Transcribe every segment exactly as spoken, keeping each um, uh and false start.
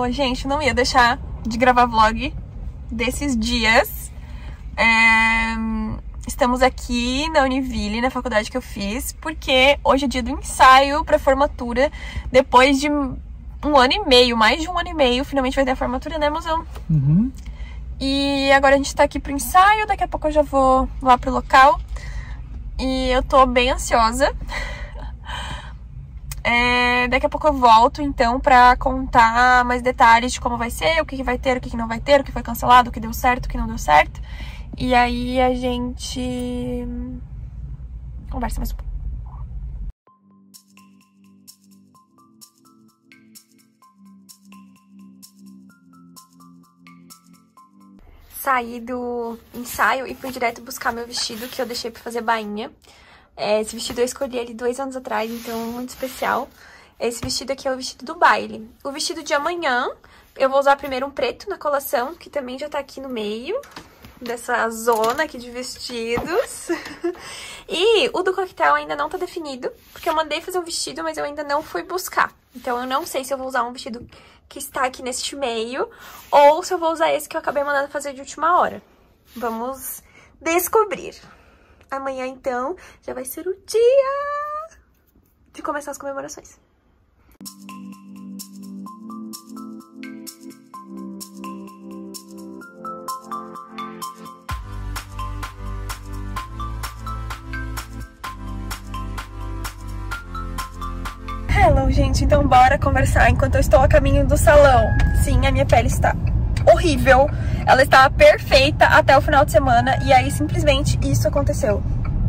gente, não ia deixar de gravar vlog desses dias. É... Estamos aqui na Univille, na faculdade que eu fiz, porque hoje é dia do ensaio pra formatura. Depois de um ano e meio, mais de um ano e meio, finalmente vai ter a formatura, né, mozão? Uhum. E agora a gente tá aqui pro ensaio, daqui a pouco eu já vou lá pro local. E eu tô bem ansiosa. É, daqui a pouco eu volto, então, pra contar mais detalhes de como vai ser, o que, que vai ter, o que, que não vai ter, o que foi cancelado, o que deu certo, o que não deu certo. E aí a gente conversa mais um pouco. Saí do ensaio e fui direto buscar meu vestido, que eu deixei pra fazer bainha. É, esse vestido eu escolhi ele dois anos atrás, então muito especial. Esse vestido aqui é o vestido do baile. O vestido de amanhã, eu vou usar primeiro um preto na colação, que também já tá aqui no meio dessa zona aqui de vestidos. E o do coquetel ainda não tá definido, porque eu mandei fazer um vestido, mas eu ainda não fui buscar. Então eu não sei se eu vou usar um vestido que está aqui neste meio, ou se eu vou usar esse que eu acabei mandando fazer de última hora. Vamos descobrir. Amanhã, então, já vai ser o dia de começar as comemorações. Hello, gente. Então, bora conversar enquanto eu estou a caminho do salão. Sim, a minha pele está horrível. Ela estava perfeita até o final de semana e aí simplesmente isso aconteceu.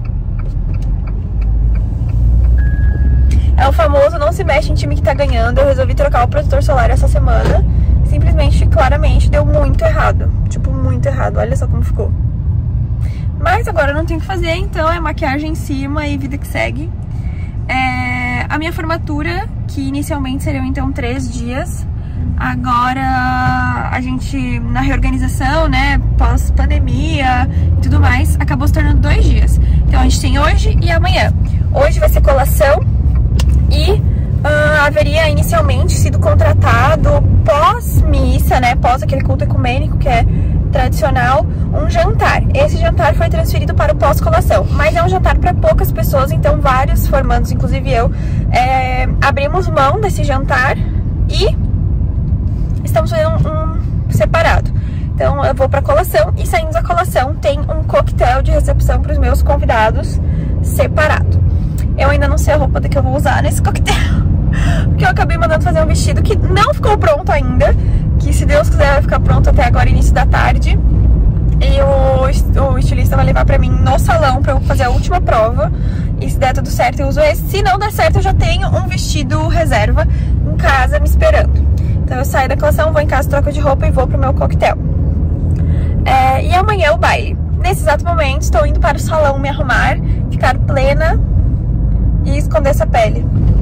É o famoso não se mexe em time que tá ganhando. Eu resolvi trocar o protetor solar essa semana. Simplesmente, claramente, deu muito errado. Tipo, muito errado. Olha só como ficou. Mas agora eu não tenho o que fazer, então é maquiagem em cima e vida que segue. É... A minha formatura, que inicialmente seriam então três dias, agora a gente, na reorganização, né, pós-pandemia e tudo mais, acabou se tornando dois dias. Então a gente tem hoje e amanhã. Hoje vai ser colação e uh, haveria inicialmente sido contratado pós-missa, né, pós aquele culto ecumênico que é tradicional, um jantar. Esse jantar foi transferido para o pós-colação, mas é um jantar para poucas pessoas, então vários formandos, inclusive eu, é, abrimos mão desse jantar e estamos fazendo um, um separado. Então eu vou para a colação e saindo da colação tem um coquetel de recepção para os meus convidados separado. Eu ainda não sei a roupa que eu vou usar nesse coquetel, porque eu acabei mandando fazer um vestido que não ficou pronto ainda, que se Deus quiser vai ficar pronto até agora, início da tarde. E o, o estilista vai levar pra mim no salão pra eu fazer a última prova. E se der tudo certo eu uso esse. Se não der certo eu já tenho um vestido reserva em casa me esperando. Então eu saio da colação, vou em casa, troco de roupa e vou pro meu coquetel. É, e amanhã é o baile. Nesse exato momento estou indo para o salão me arrumar, ficar plena e esconder essa pele.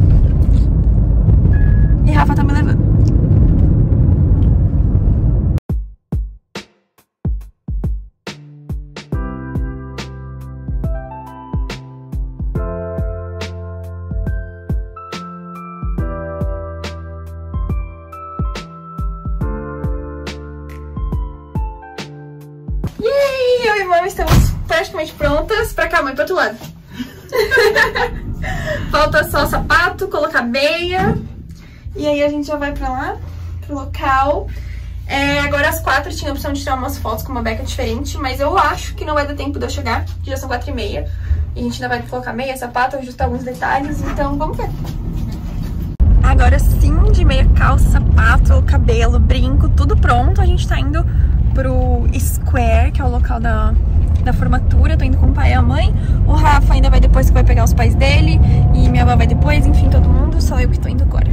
E Rafa tá me levando. Yay! Eu e a irmã estamos praticamente prontas pra cá, mãe, pro outro lado. Falta só sapato, colocar meia. E aí a gente já vai pra lá, pro local. É, agora às quatro tinha a opção de tirar umas fotos com uma beca diferente, mas eu acho que não vai dar tempo de eu chegar, que já são quatro e meia. E a gente ainda vai colocar meia, sapato, ajustar alguns detalhes, então vamos ver. Agora sim, de meia, calça, sapato, cabelo, brinco, tudo pronto. A gente tá indo pro Square, que é o local da, da formatura. Tô indo com o pai e a mãe. O Rafa ainda vai depois, que vai pegar os pais dele. E minha avó vai depois, enfim, todo mundo. Só eu que tô indo agora.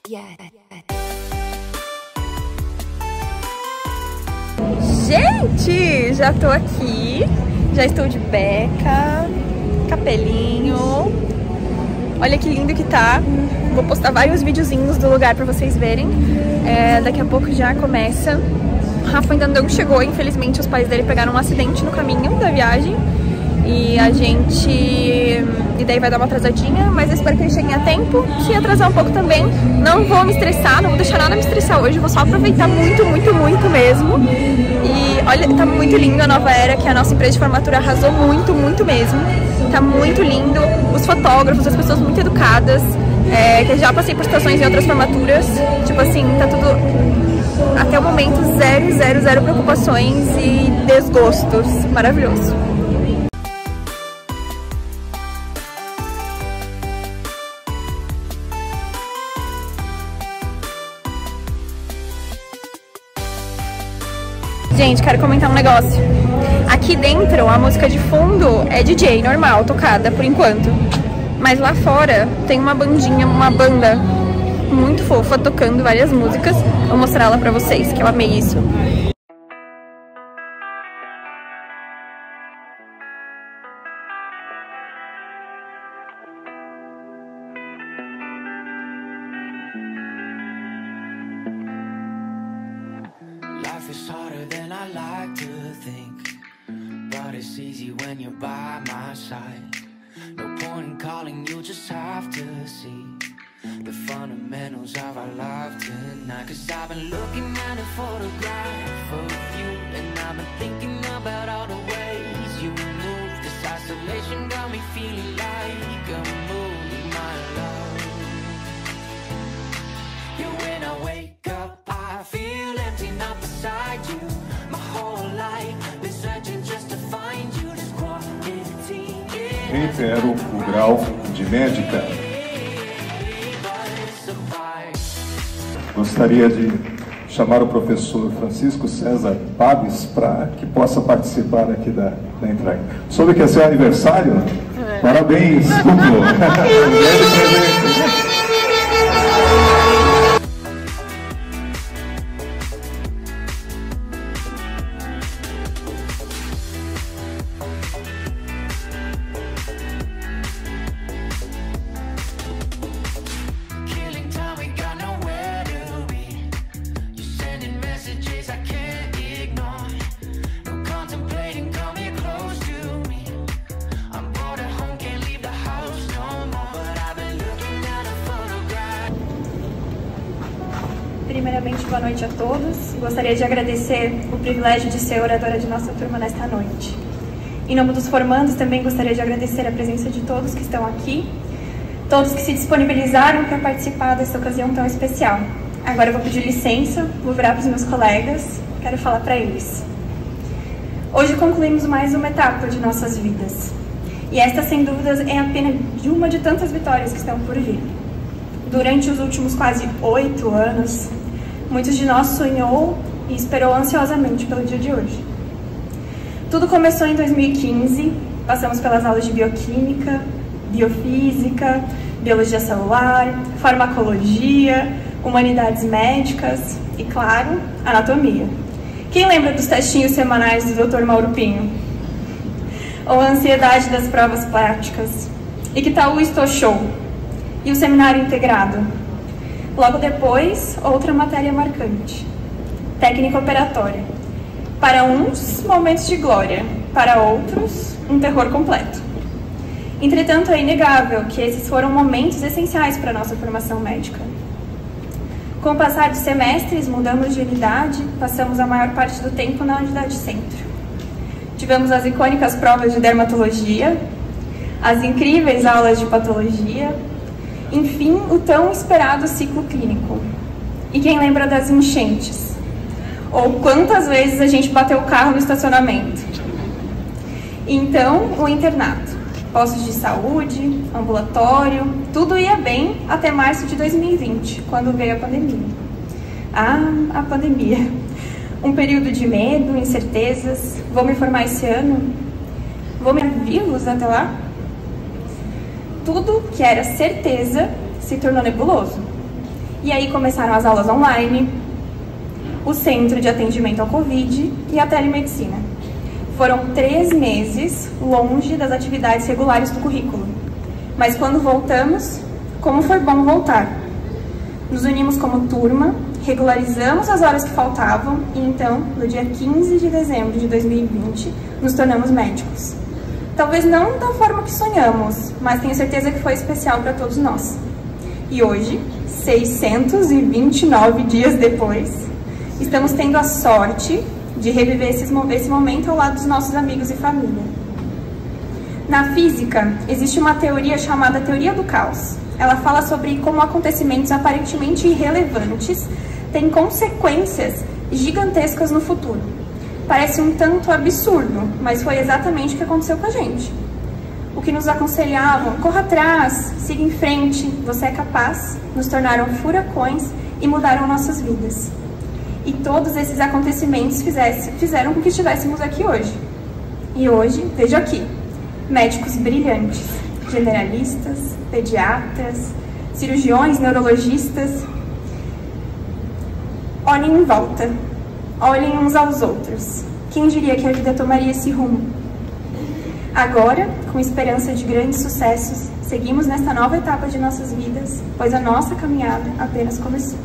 Gente, já tô aqui, já estou de beca, capelinho. Olha que lindo que tá. Vou postar vários videozinhos do lugar pra vocês verem. É, daqui a pouco já começa. O Rafa ainda não chegou, infelizmente os pais dele pegaram um acidente no caminho da viagem. E a gente... E daí vai dar uma atrasadinha, mas eu espero que ele chegue a tempo. Se atrasar um pouco também, não vou me estressar, não vou deixar nada me estressar hoje. Vou só aproveitar muito, muito, muito mesmo. E olha, tá muito lindo a Nova Era, que a nossa empresa de formatura arrasou muito, muito mesmo. Tá muito lindo, os fotógrafos, as pessoas muito educadas, é, que já passei por situações em outras formaturas, tipo assim, tá tudo, até o momento, zero, zero, zero preocupações e desgostos, maravilhoso. Gente, quero comentar um negócio. Aqui dentro, a música de fundo é D J, normal, tocada, por enquanto. Mas lá fora tem uma bandinha, uma banda muito fofa, tocando várias músicas. Vou mostrar ela pra vocês, que eu amei isso. It's harder than I like to think, but it's easy when you're by my side. No point in calling, you just have to see the fundamentals of our life tonight. Cause I've been looking at a photograph of you, and I've been thinking about all the ways you move. This isolation got me feeling like a movie, my love. Yeah, when I wake up, I feel empty, not beside you. My whole life been searching just to find you. This quarantine. Reitero o grau de médica. Gostaria de chamar o professor Francisco César Pabes para que possa participar aqui da, da entrega. Soube que é seu aniversário? É. Parabéns, duplo! Primeiramente, boa noite a todos. Gostaria de agradecer o privilégio de ser oradora de nossa turma nesta noite. Em nome dos formandos, também gostaria de agradecer a presença de todos que estão aqui, todos que se disponibilizaram para participar dessa ocasião tão especial. Agora eu vou pedir licença, vou virar para os meus colegas, quero falar para eles. Hoje concluímos mais uma etapa de nossas vidas. E esta, sem dúvidas, é apenas de uma de tantas vitórias que estão por vir. Durante os últimos quase oito anos, muitos de nós sonhou e esperou ansiosamente pelo dia de hoje. Tudo começou em dois mil e quinze, passamos pelas aulas de bioquímica, biofísica, biologia celular, farmacologia, humanidades médicas e, claro, anatomia. Quem lembra dos testinhos semanais do doutor Mauro Pinho? Ou a ansiedade das provas práticas? E que tal o Estou Show? E o seminário integrado? Logo depois, outra matéria marcante. Técnica operatória. Para uns, momentos de glória. Para outros, um terror completo. Entretanto, é inegável que esses foram momentos essenciais para a nossa formação médica. Com o passar dos semestres, mudamos de unidade, passamos a maior parte do tempo na unidade centro. Tivemos as icônicas provas de dermatologia, as incríveis aulas de patologia, enfim, o tão esperado ciclo clínico. E quem lembra das enchentes? Ou quantas vezes a gente bateu o carro no estacionamento? Então, o internato. Postos de saúde, ambulatório, tudo ia bem até março de dois mil e vinte, quando veio a pandemia. Ah, a pandemia. Um período de medo, incertezas. Vou me formar esse ano? Vou me vivos até lá? Tudo que era certeza se tornou nebuloso. E aí começaram as aulas online, o centro de atendimento ao Covid e a telemedicina. Foram três meses longe das atividades regulares do currículo. Mas quando voltamos, como foi bom voltar. Nos unimos como turma, regularizamos as horas que faltavam e então, no dia quinze de dezembro de dois mil e vinte, nos tornamos médicos. Talvez não da forma que sonhamos, mas tenho certeza que foi especial para todos nós. E hoje, seiscentos e vinte e nove dias depois, estamos tendo a sorte de reviver esses, esse momento ao lado dos nossos amigos e família. Na física, existe uma teoria chamada teoria do caos. Ela fala sobre como acontecimentos aparentemente irrelevantes têm consequências gigantescas no futuro. Parece um tanto absurdo, mas foi exatamente o que aconteceu com a gente. O que nos aconselhavam, corra atrás, siga em frente, você é capaz, nos tornaram furacões e mudaram nossas vidas. E todos esses acontecimentos fizesse, fizeram com que estivéssemos aqui hoje. E hoje, vejo aqui, médicos brilhantes, generalistas, pediatras, cirurgiões, neurologistas. Olhem em volta, olhem uns aos outros. Quem diria que a vida tomaria esse rumo? Agora, com esperança de grandes sucessos, seguimos nesta nova etapa de nossas vidas, pois a nossa caminhada apenas começou.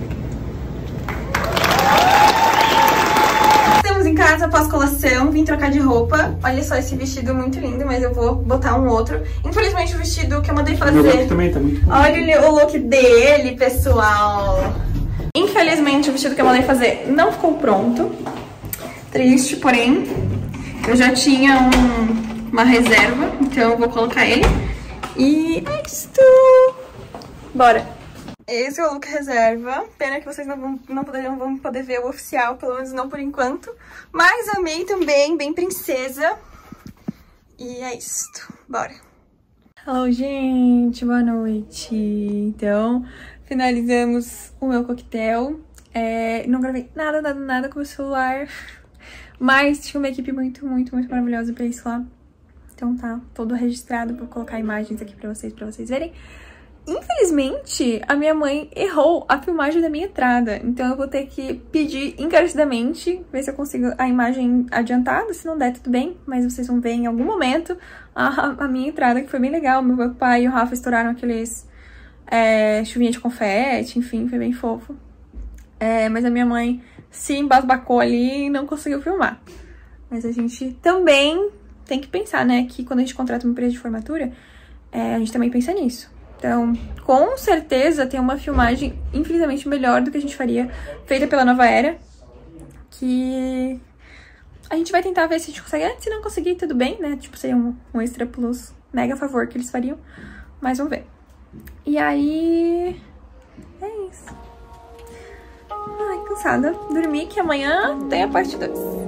Estamos em casa após colação, vim trocar de roupa. Olha só esse vestido muito lindo, mas eu vou botar um outro. Infelizmente o vestido que eu mandei fazer... O meu look também tá muito bom. Olha o look dele, pessoal. Infelizmente o vestido que eu mandei fazer não ficou pronto. Triste, porém, eu já tinha um, uma reserva, então eu vou colocar ele. E é isto. Bora. Esse é o look reserva. Pena que vocês não vão, não, poder, não vão poder ver o oficial, pelo menos não por enquanto. Mas amei também, bem princesa. E é isto. Bora. Hello, gente. Boa noite. Então, finalizamos o meu coquetel. É, não gravei nada, nada, nada com o celular. Mas tinha uma equipe muito, muito, muito maravilhosa pra isso lá. Então tá todo registrado. Vou colocar imagens aqui pra vocês, pra vocês verem. Infelizmente, a minha mãe errou a filmagem da minha entrada. Então eu vou ter que pedir encarecidamente, ver se eu consigo a imagem adiantada. Se não der, tudo bem. Mas vocês vão ver em algum momento a, a minha entrada, que foi bem legal. Meu pai e o Rafa estouraram aqueles é, chuvinha de confete, enfim, foi bem fofo. É, mas a minha mãe se embasbacou ali e não conseguiu filmar. Mas a gente também tem que pensar, né, que quando a gente contrata uma empresa de formatura, é, a gente também pensa nisso. Então, com certeza tem uma filmagem infinitamente melhor do que a gente faria, feita pela Nova Era, que a gente vai tentar ver se a gente consegue. Se não conseguir, tudo bem, né? Tipo, seria um, um extra plus, mega favor que eles fariam, mas vamos ver. E aí... é isso. Ai, cansada. Dormi, que amanhã tem a parte dois.